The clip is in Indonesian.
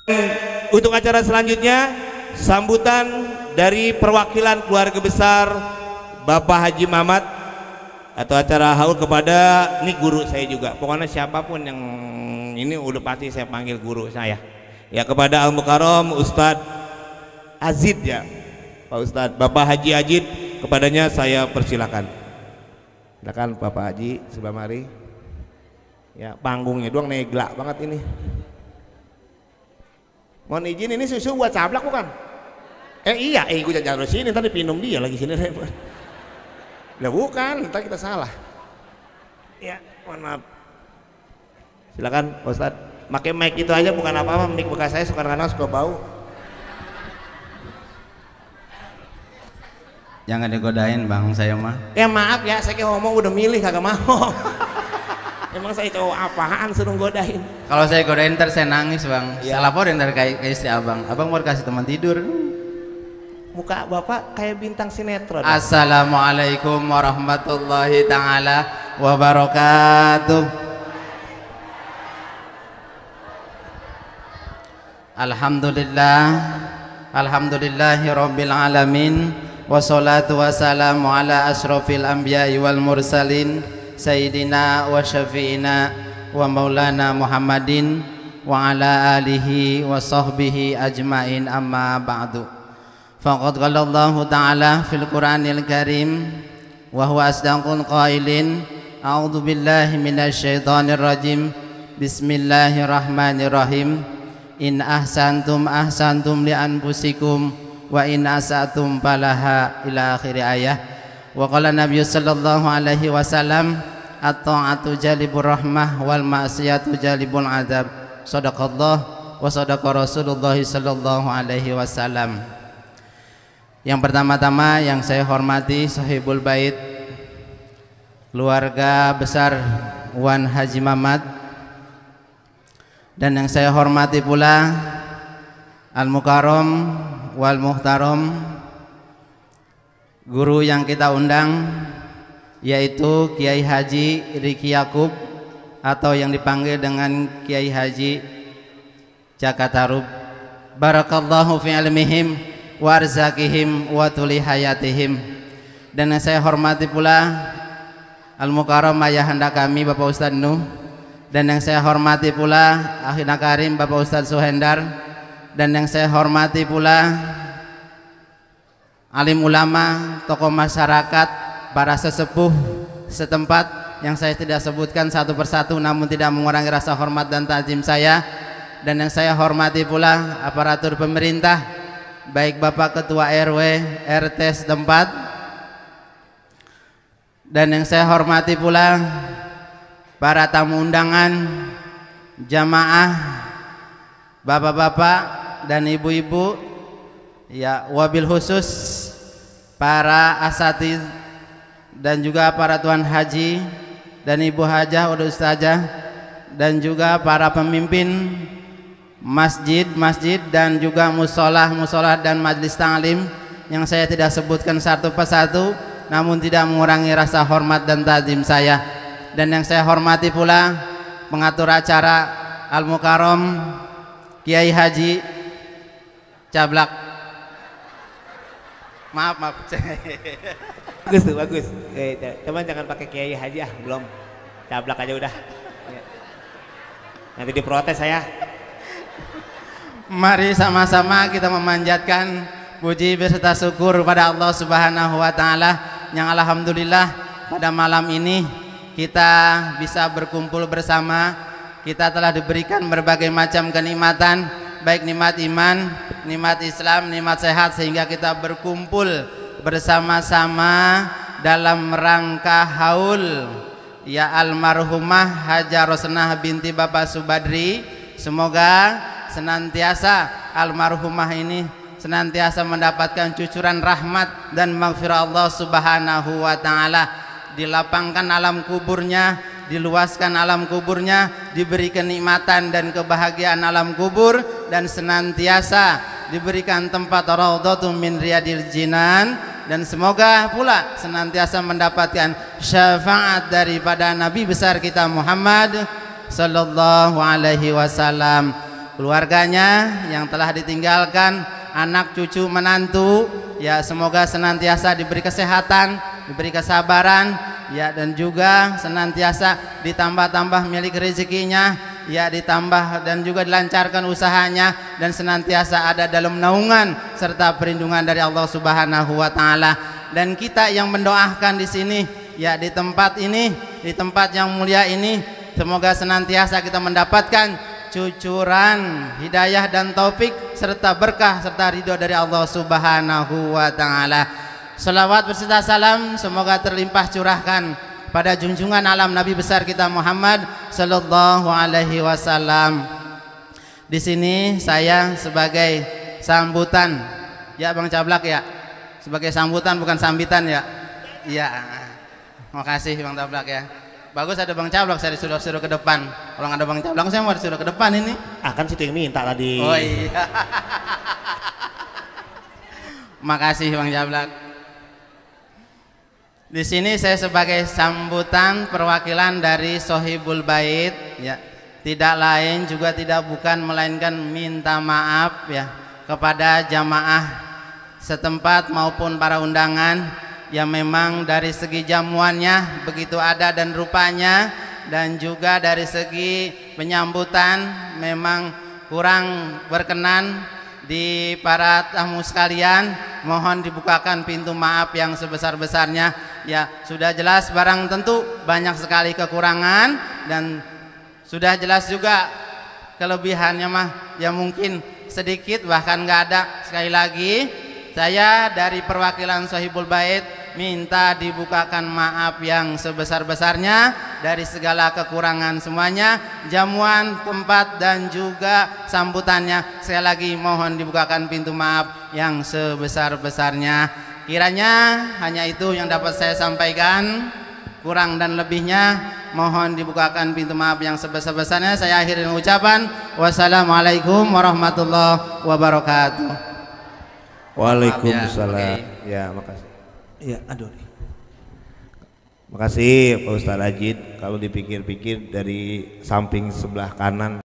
Untuk acara selanjutnya sambutan dari perwakilan keluarga besar Bapak Haji Mamat atau acara haul kepada ini guru saya juga. Pokoknya siapapun yang ini udah pasti saya panggil guru saya. Ya, kepada Al Mukarram Ustadz Azid, ya Pak Ustadz Bapak Haji Azid, kepadanya saya persilakan. Silakan Bapak Haji sebelah mari. Ya, panggungnya doang neglak banget ini. Mohon izin, ini susu buat cablak bukan? Iya, gue jangan sini, tadi minum dia lagi sini. Lah bukan, ntar kita salah. Ya, mohon maaf. Silakan Pak Ustadz. Pakai mic itu aja, bukan apa-apa. Mic bekas saya kadang-kadang suka bau. Jangan digodain bang, saya mah. Ya maaf ya, saya ngomong udah milih kagak mau. Emang saya cowok apaan suruh godain? Kalau saya godain ntar saya nangis bang. Ya. Saya laporin ntar ke istri abang. Abang mau kasih teman tidur. Muka bapak kayak bintang sinetron. Assalamualaikum warahmatullahi ta'ala wabarakatuh. Alhamdulillah, alhamdulillahi rabbil alamin, wassalatu wassalamu ala asrofil anbiya'i wal mursalin, sayyidina wa syafi'ina wa maulana Muhammadin wa ala alihi wa sahbihi ajmain, amma ba'du. Faqad qala Allah ta'ala fil Qur'anil Karim wa huwa asdaqul qailin, a'udzu billahi minasy syaithanir rajim, bismillahirrahmanirrahim. In ahsantum ahsantum li anfusikum wa in asatum falaha, ila akhir ayah. Wa qala Nabi sallallahu alaihi wasallam, at-ta'atu jalibur rahmah wal ma'siyatu jalibul azab. Shadaqallah wa shadaqa Rasulullah sallallahu alaihi wasallam. Yang pertama-tama yang saya hormati sahibul bait, keluarga besar Wan Haji Mamat, dan yang saya hormati pula Al Mukarram wal Muhtaram, guru yang kita undang yaitu Kiai Haji Riki Yakub atau yang dipanggil dengan Kiai Haji Cakatarub. Barakallahu fi ilmihim wa arzakihim wa tuli hayatihim. Dan yang saya hormati pula Al Mukarram ayahanda kami Bapak Ustadz Nuh, dan yang saya hormati pula Akhina Karim Bapak Ustadz Suhendar, dan yang saya hormati pula alim ulama, tokoh masyarakat, para sesepuh setempat yang saya tidak sebutkan satu persatu namun tidak mengurangi rasa hormat dan ta'zim saya. Dan yang saya hormati pula aparatur pemerintah, baik Bapak Ketua RW, RT setempat, dan yang saya hormati pula para tamu undangan, jamaah, bapak-bapak dan ibu-ibu, ya wabil khusus para asatidz dan juga para tuan haji dan ibu hajah, ustazah, dan juga para pemimpin masjid-masjid dan juga musolah-musolah dan majlis ta'lim yang saya tidak sebutkan satu persatu namun tidak mengurangi rasa hormat dan ta'zim saya. Dan yang saya hormati pula pengatur acara Al Mukarram Kiai Haji Cablak. Maaf. Bagus tuh, bagus. Cuman jangan pakai Kiai Haji, belum. Cablak aja udah. Nanti diprotes saya. Mari sama-sama kita memanjatkan puji beserta syukur pada Allah Subhanahu wa taala yang alhamdulillah pada malam ini kita bisa berkumpul bersama. Kita telah diberikan berbagai macam kenikmatan, baik nikmat iman, nikmat Islam, nikmat sehat, sehingga kita berkumpul bersama-sama dalam rangka haul ya almarhumah Haja Rosnah binti Bapak Subadri. Semoga senantiasa almarhumah ini senantiasa mendapatkan cucuran rahmat dan maghfirah Allah Subhanahu wa taala. Dilapangkan alam kuburnya, diluaskan alam kuburnya, diberi kenikmatan dan kebahagiaan alam kubur, dan senantiasa diberikan tempat raudhatun min riyadil jinan, dan semoga pula senantiasa mendapatkan syafaat daripada Nabi besar kita Muhammad sallallahu alaihi wasallam. keluarganya yang telah ditinggalkan, anak cucu menantu, ya semoga senantiasa diberi kesehatan, diberi kesabaran, ya dan juga senantiasa ditambah-tambah milik rezekinya, ya ditambah dan juga dilancarkan usahanya, dan senantiasa ada dalam naungan serta perlindungan dari Allah Subhanahu wa taala. Dan kita yang mendoakan di sini, ya di tempat ini, di tempat yang mulia ini, semoga senantiasa kita mendapatkan cucuran hidayah dan taufik serta berkah serta ridho dari Allah Subhanahu wa taala. Salawat beserta salam semoga terlimpah curahkan pada junjungan alam Nabi besar kita Muhammad sallallahu alaihi wasallam. Di sini saya sebagai sambutan, ya Bang Cablak ya, sebagai sambutan bukan sambitan ya. Iya. Makasih Bang Cablak ya. Bagus ada Bang Cablak, saya disuruh ke depan. Kalau nggak ada Bang Cablak saya mau disuruh ke depan ini. Kan situ yang minta tadi. Oh iya. Makasih Bang Cablak. Di sini saya sebagai sambutan perwakilan dari Sohibul Bait, ya. Tidak lain juga tidak bukan melainkan minta maaf ya kepada jamaah setempat maupun para undangan yang memang dari segi jamuannya begitu ada dan rupanya, dan juga dari segi penyambutan memang kurang berkenan di para tamu sekalian. Mohon dibukakan pintu maaf yang sebesar-besarnya. Ya sudah jelas barang tentu banyak sekali kekurangan, dan sudah jelas juga kelebihannya mah ya mungkin sedikit bahkan nggak ada. Sekali lagi saya dari perwakilan Sohibul Bait minta dibukakan maaf yang sebesar-besarnya dari segala kekurangan semuanya, jamuan, tempat dan juga sambutannya. Sekali lagi mohon dibukakan pintu maaf yang sebesar-besarnya. Kiranya hanya itu yang dapat saya sampaikan, kurang dan lebihnya mohon dibukakan pintu maaf yang sebesar-besarnya. Saya akhiri dengan ucapan wassalamualaikum warahmatullahi wabarakatuh. Waalaikumsalam. Ya, makasih. Ya, aduh. Makasih Pak Ustadz Ajid. Kalau dipikir-pikir dari samping sebelah kanan